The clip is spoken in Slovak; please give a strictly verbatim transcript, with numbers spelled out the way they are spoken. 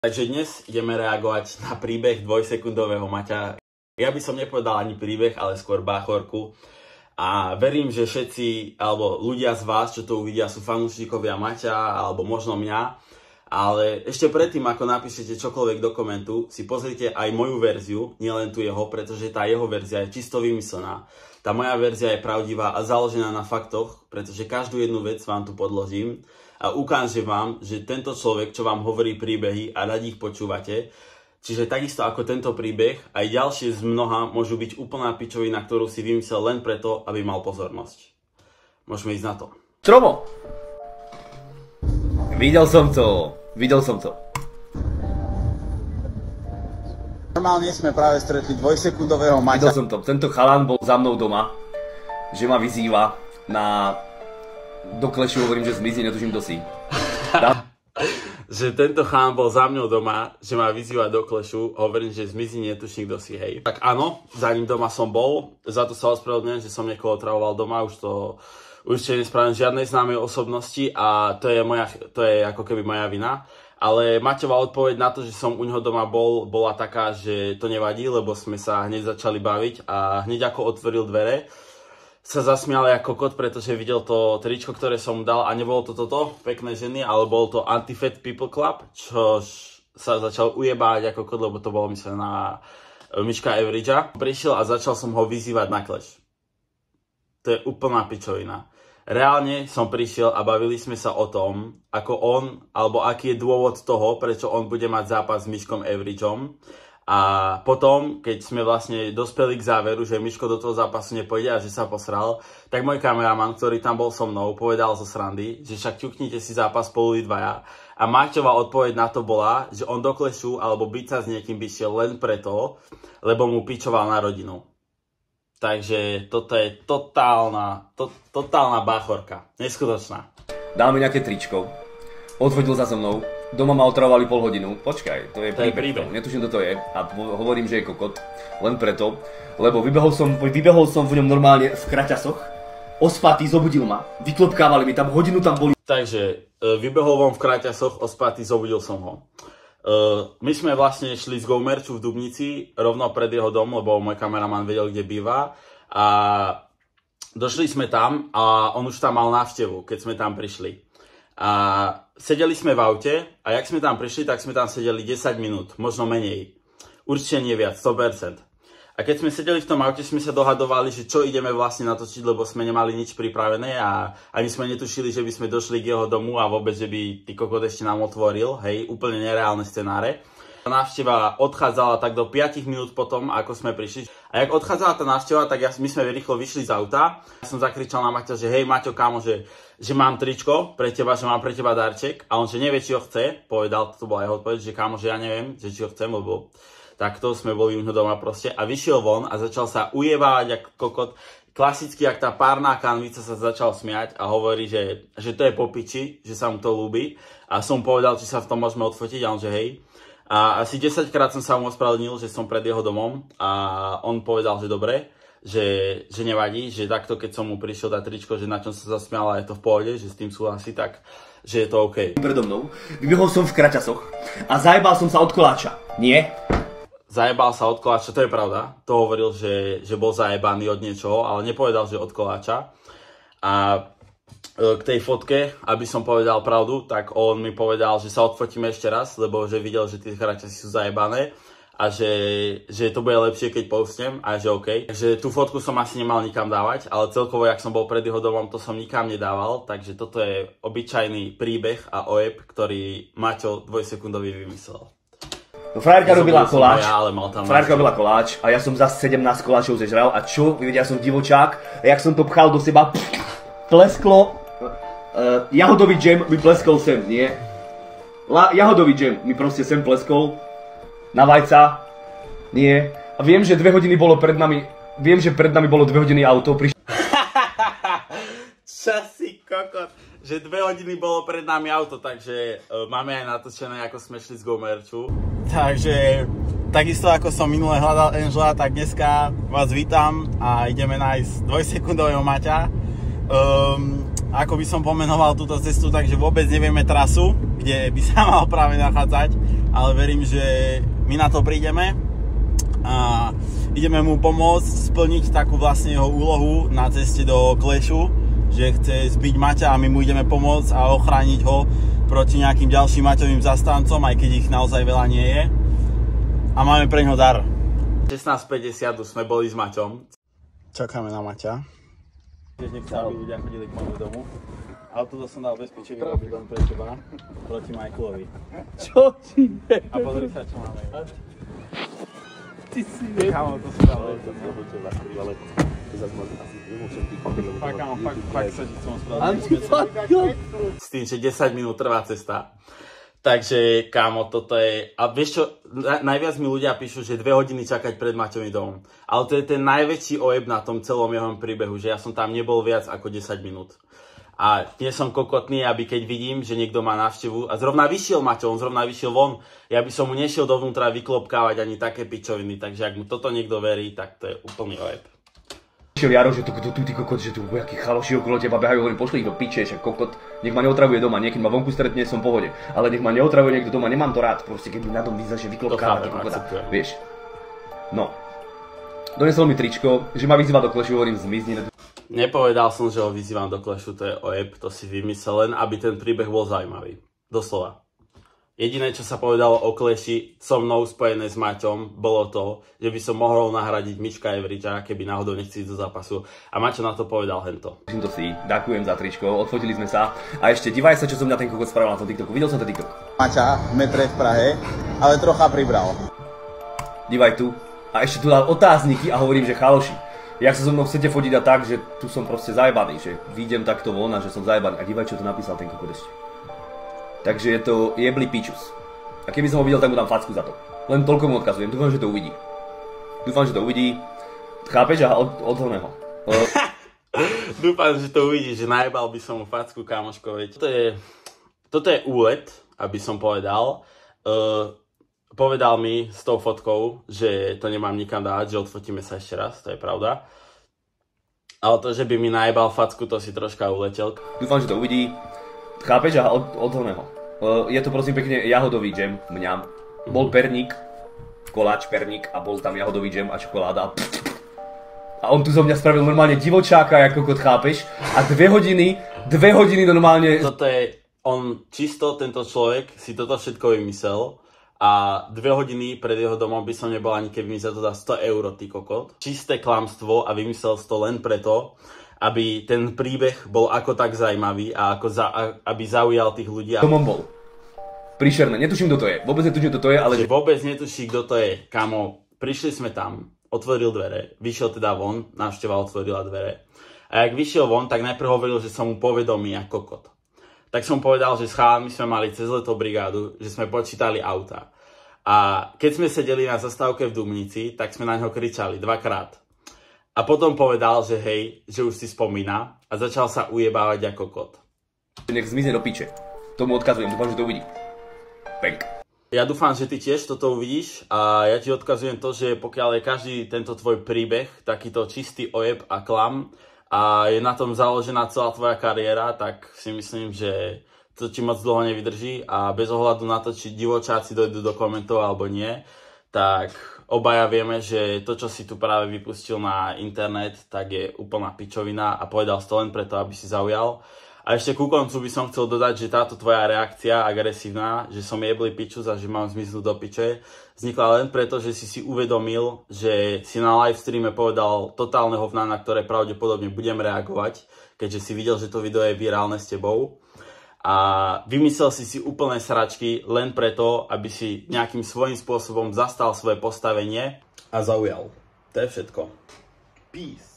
Takže dnes ideme reagovať na príbeh dvojsekundového Maťa. Ja by som nepovedal ani príbeh, ale skôr báchorku. A verím, že všetci, alebo ľudia z vás, čo to uvidia, sú fanúšikovia Maťa, alebo možno mňa. Ale ešte predtým, ako napíšete čokoľvek do komentu, si pozrite aj moju verziu, nielen tu jeho, pretože tá jeho verzia je čisto vymyslená. Tá moja verzia je pravdivá a založená na faktoch, pretože každú jednu vec vám tu podložím a ukážem vám, že tento človek, čo vám hovorí príbehy a radi ich počúvate, čiže takisto ako tento príbeh, aj ďalšie z mnoha môžu byť úplná pičovina, ktorú si vymyslel len preto, aby mal pozornosť. Môžeme ísť na to. Tromo! Videl som to, videl som to. Normálne sme práve stretli dvojsekundového Maťa. Videl som to, tento chalan bol za mnou doma, že ma vyzýva na... Do klešu hovorím, že zmizni, netuším, kto si. Že tento chán bol za mňou doma, že ma vyzýva do klešu, hovorím, že zmizni, netuším, kto si, hej. Tak áno, za ním doma som bol, za to sa ospravedlňujem, že som niekoho otravoval doma, už to určite nespravím žiadnej známej osobnosti a to je, moja, to je ako keby moja vina. Ale Maťová odpoveď na to, že som u neho doma bol, bola taká, že to nevadí, lebo sme sa hneď začali baviť a hneď ako otvoril dvere, sa zasmial ako kokot, pretože videl to tričko, ktoré som mu dal a nebolo to toto, pekné ženy, ale bol to Anti-Fat People Club, čo sa začal ujebávať ako kokot, lebo to bolo myslené na Miška Everidgea. Prišiel a začal som ho vyzývať na clash. To je úplná pičovina. Reálne som prišiel a bavili sme sa o tom, ako on, alebo aký je dôvod toho, prečo on bude mať zápas s Miškom Everidgeom. A potom, keď sme vlastne dospeli k záveru, že Miško do toho zápasu nepôjde a že sa posral, tak môj kameraman, ktorý tam bol so mnou, povedal zo srandy, že však ťuknite si zápas spolu vy dvaja. A Maťová odpoveď na to bola, že on do klešu alebo byť sa s niekým by šiel len preto, lebo mu pičoval na rodinu. Takže toto je totálna, to, totálna báchorka. Neskutočná. Dal mi nejaké tričko, odvodil za so mnou. Doma ma otravovali pol hodinu. Počkaj, to je to príbeh. Netuším, kto to je. A hovorím, že je kokot. Len preto, lebo vybehol som, vybehol som v ňom normálne v kraťasoch. Ospatý, zobudil ma. Vyklopkávali mi tam, hodinu tam boli. Takže vybehol von v kraťasoch, ospatý, zobudil som ho. My sme vlastne šli z Gomerču v Dubnici, rovno pred jeho dom, lebo môj kameraman vedel, kde býva. A došli sme tam a on už tam mal návštevu, keď sme tam prišli. A sedeli sme v aute a jak sme tam prišli, tak sme tam sedeli desať minút, možno menej. Určite nie viac, sto percent. A keď sme sedeli v tom aute, sme sa dohadovali, že čo ideme vlastne natočiť, lebo sme nemali nič pripravené a ani sme netušili, že by sme došli k jeho domu a vôbec, že by ty kokot ešte nám otvoril, hej, úplne nereálne scenáre. Návšteva odchádzala tak do päť minút potom, ako sme prišli. A jak odchádzala tá návšteva, tak ja, my sme rýchlo vyšli z auta. Ja som zakričal na Maťa, že hej Maťo, kámo, že, že mám tričko pre teba, že mám pre teba darček. A on, že nevie, či ho chce, povedal, to bola jeho odpoveď, že kámo, že ja neviem, že či ho chcem, lebo takto sme boli u neho doma proste. A vyšiel von a začal sa ujebávať ako kokot. Klasicky, jak tá párna kanvica, sa začal smiať a hovorí, že, že to je po piči, že sa mu to ľúbi. A som povedal, či sa v tom môžeme odfotiť a on, že hej. A asi desaťkrát som sa mu ospravedlnil, že som pred jeho domom a on povedal, že dobre, že, že nevadí, že takto keď som mu prišiel dať tričko, že na čom sa zasmial a je to v pohode, že s tým súhlasí, tak že je to OK. Predo mnou, vybehol som v kraťasoch a zajebal som sa od koláča. Nie? Zajebal sa od koláča, to je pravda. To hovoril, že, že bol zajebaný od niečoho, ale nepovedal, že od koláča. A k tej fotke, aby som povedal pravdu, tak on mi povedal, že sa odfotíme ešte raz, lebo že videl, že tie kraťasy sú zajebané a že, že to bude lepšie, keď postnem a že OK. Takže tú fotku som asi nemal nikam dávať, ale celkovo, jak som bol pred jeho domom, to som nikam nedával, takže toto je obyčajný príbeh a ojeb, ktorý Maťo dvojsekundový vymyslel. No frajerka robila koláč, ja, frajerka robila koláč a ja som za sedemnásť koláčov zežral a čo, vy vedia, ja som divočák a jak som to pchal do seba, pff, plesklo. Uh, jahodový džem mi pleskol sem, nie? La, jahodový džem mi proste sem pleskol. Na vajca. Nie. A viem, že dve hodiny bolo pred nami. Viem, že pred nami bolo dve hodiny auto. Priš... Čo si kokot? Že dve hodiny bolo pred nami auto, takže uh, máme aj natočené, ako sme šli z Gomerču. Takže takisto ako som minule hľadal Angela, tak dneska vás vítam a ideme nájsť dvojsekundového Maťa. Um, ako by som pomenoval túto cestu, takže vôbec nevieme trasu, kde by sa mal práve nachádzať. ale verím, že my na to prídeme a ideme mu pomôcť splniť takú vlastne jeho úlohu na ceste do Clashu, že chce zbiť Maťa a my mu ideme pomôcť a ochrániť ho proti nejakým ďalším Maťovým zastancom, aj keď ich naozaj veľa nie je. A máme pre ňo dar. šestnásť päťdesiat už sme boli s Maťom. Čakáme na Maťa. Tiež nechcem, aby ľudia chodili k môjmu domu. Ale toto som dal bezpečný dom pre teba, proti Michaelovi. Čo ti je? A pozri sa, čo máme. Ty si je. Kámo, to som dal bezpečný. Ale to zase môžem asi vymôčem tých papierov. Fakt, kámo, fakt, fakt sa ti chcem spravedlniť. S tým, že desať minút trvá cesta. Takže, kámo, toto je... A vieš čo, najviac mi ľudia píšu, že dve hodiny čakať pred Maťovým domom. Ale to je ten najväčší ojeb na tom celom jeho príbehu, že ja som tam nebol viac ako desať minút. A nie som kokotný, aby keď vidím, že niekto má návštevu a zrovna vyšiel Maťo, on zrovna vyšiel von, ja by som mu nešiel dovnútra vyklopkávať ani také pičoviny, takže ak mu toto niekto verí, tak to je úplný ojeb. Šiel Jaro, že tu, tu, tu, ty kokot, že tu nejakí chaloši okolo teba behajú, hovorím, pošli ich do piče, však kokot, nech ma neotravuje doma, niekedy ma vonku stretne, som v pohode, ale nech ma neotravuje niekto doma, nemám to rád, proste keď mi na dom vyzá, že vyklopkáva, vieš. No. Donesol mi tričko, že ma vyzýva do Clashu, hovorím, zmizni. Nepovedal som, že ho vyzývam do Clashu, to je ojeb, to si vymyslel len, aby ten príbeh bol zaujímavý. Doslova. Jediné, čo sa povedalo o Clashi so mnou spojené s Maťom, bolo to, že by som mohol nahradiť Miška Evriča, keby náhodou nechci ísť do zápasu. A Maťo na to povedal hento. To si, ďakujem za tričko, odfotili sme sa. A ešte divaj sa, čo som mňa ten kokot spravil na tom TikToku. Videl som ten TikTok. Maťa v metre v Prahe, ale trocha pribral. Divaj tu. A ešte tu dal otázniky a hovorím, že chaloši. Jak sa so mnou chcete fotiť a tak, že tu som proste zajebaný, že vyjdem takto von a že som zajebaný. A divaj, čo tu napísal ten kokot ešte. Takže je to jebli pičus. A keby som ho videl, tak mu dám facku za to. Len toľko mu odkazujem, dúfam, že to uvidí. Dúfam, že to uvidí. Chápeš? A od, odhodne ho. Uh... Dúfam, že to uvidí, že najebal by som mu facku, kámoško, veď. Toto je, toto je úlet, aby som povedal. Uh, povedal mi s tou fotkou, že to nemám nikam dať, že odfotíme sa ešte raz, to je pravda. Ale to, že by mi najebal facku, to si troška uletel. Dúfam, že to uvidí. Chápeš? A od, odhodne ho. Uh, je to prosím pekne jahodový džem, mňam. Bol perník, koláč, perník a bol tam jahodový džem a čokoláda. A on tu zo mňa spravil normálne divočáka, ako kokot, chápeš? A dve hodiny, dve hodiny normálne... Toto je, on čisto, tento človek si toto všetko vymyslel a dve hodiny pred jeho domom by som nebol ani keby mi za to dá sto eur, ty kokot. Čisté klamstvo a vymyslel si to len preto, aby ten príbeh bol ako tak zaujímavý a ako za, aby zaujal tých ľudí. Domom bol. Príšerné, netuším, kto to je. Vôbec netuším, kto to je, ale... Že vôbec netuší, kto to je. Kámo, prišli sme tam, otvoril dvere, vyšiel teda von, návšteva otvorila dvere. A jak vyšiel von, tak najprv hovoril, že som mu povedomý ako kokot. Tak som povedal, že s chalami sme mali cez leto brigádu, že sme počítali auta. A keď sme sedeli na zastávke v Dubnici, tak sme na ňo kričali dvakrát. A potom povedal, že hej, že už si spomína a začal sa ujebávať ako kot. Nech zmizne do piče. Tomu odkazujem, dúfam, že to uvidí. Penk. Ja dúfam, že ty tiež toto uvidíš a ja ti odkazujem to, že pokiaľ je každý tento tvoj príbeh, takýto čistý ojeb a klam a je na tom založená celá tvoja kariéra, tak si myslím, že to ti moc dlho nevydrží a bez ohľadu na to, či divočáci dojdú do komentov alebo nie, tak obaja vieme, že to, čo si tu práve vypustil na internet, tak je úplná pičovina a povedal si to len preto, aby si zaujal. A ešte ku koncu by som chcel dodať, že táto tvoja reakcia agresívna, že som jebli pičus a že mám zmiznúť do piče, vznikla len preto, že si si uvedomil, že si na live streame povedal totálne hovná, na ktoré pravdepodobne budem reagovať, keďže si videl, že to video je virálne s tebou. A vymyslel si si úplné sračky len preto, aby si nejakým svojím spôsobom zastal svoje postavenie a zaujal. To je všetko. Peace.